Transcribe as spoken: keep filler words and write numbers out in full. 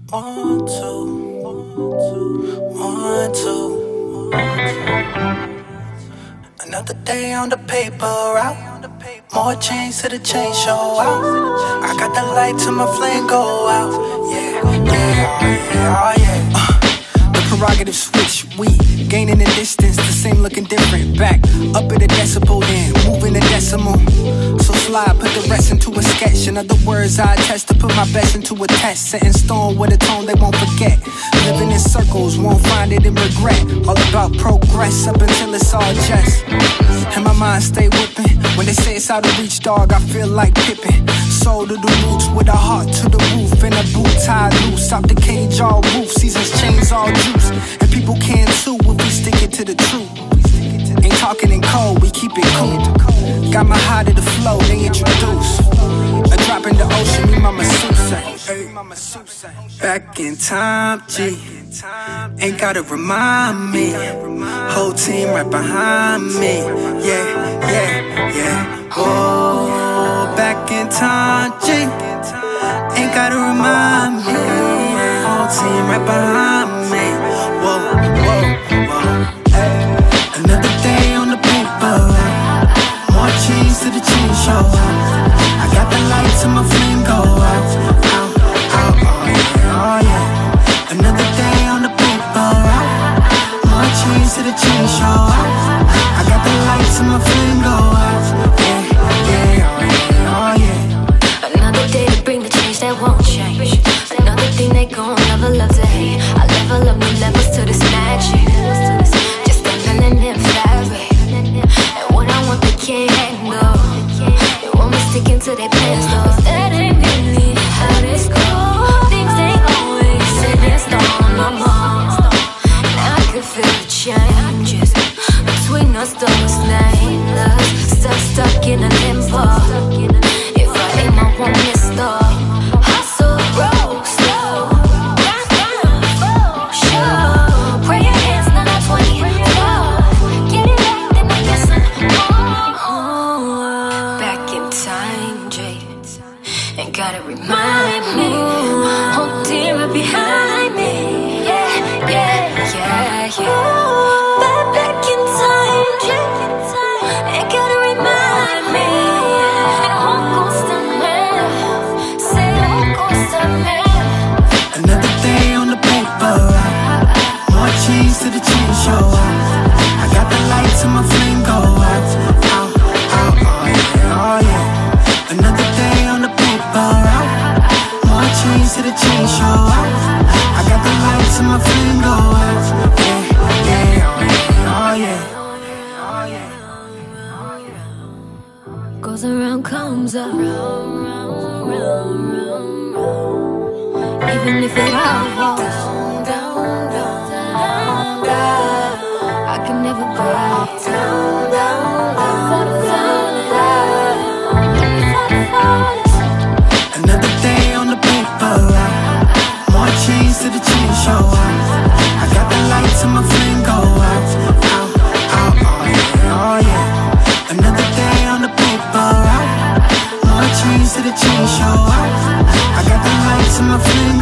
One, two, one, two, one, two. Another day on the paper route. More chains to the chain show out. I got the light to my flame go out. Yeah, yeah, oh yeah, oh yeah. Uh, the prerogative switch, we gaining in distance, the same looking different. Back up at a decibel, then moving a decimal. So slide, put the rest into a sketch. In other words, I attest to put my best into a test. Set in stone with a tone they won't forget. Living in circles, won't find it in regret. All about progress up until it's all just. And my mind stay whipping. When they say it's out of reach, dog, I feel like Pippin. Soul to the roots with a heart to the roof. And a boot tied loose, stop the cage all roof. Seasons chains all juice. And people can too if we stick it to the truth. Ain't talking in code, we keep it cool. Got my heart to the flow, they introduce. A drop in the ocean, me mama Susa. Back in time, G. Ain't gotta remind me. Whole team right behind me. Yeah, yeah, yeah. Oh, back in time, G. Ain't gotta remind me. Whole team right behind me. Whoa, whoa, whoa. Hey. Another day on the paper. More chains to the chain show. I got the lights and my flame go out. Out, out, oh yeah, oh yeah. Another day on the paper. More chains to the chain show. I got the lights and my flame go out. Yeah, yeah, oh yeah, oh yeah. Another day to bring the change that won't change. Another thing they gon' never love to hate. I level up new levels to this magic. Just standing in fabric. And what I want they can't handle. They want me sticking to their plans though. That ain't really how this goes. Things ain't always set in stone no more. And I can feel the changes between us, though it's nameless. Stuck, stuck in a limbo. If I aim, I won't miss though. Hustle, roll, slow. Grind, grind, full, show. Pray your hands, none of twenty-four. Get it right, then I'm missing more. Back in time, jaded. Ain't gotta remind me. Whole team right behind me. Yeah, yeah, yeah, yeah. Back, back in time, jaded. Ain't gotta remind me. It won't cost a man. Say it won't cost a man. Another day on the paper. More chains to the chain show. I got the lights and my flame go out. Out, out, oh yeah, oh yeah. Another day on the paper. More chains to the chain show. I got the lights and my flame go out. Yeah, yeah, oh yeah, oh yeah. Goes around, comes around. Even if it all falls down, down, down, down, I can never break down, down, down. For the falling, for the falling. Another day on the paper. More chains to the chain show. I got the lights and my flame go out. Out, out, oh yeah, oh yeah. Another day on the paper. More chains to the chain show. I got the lights and my flame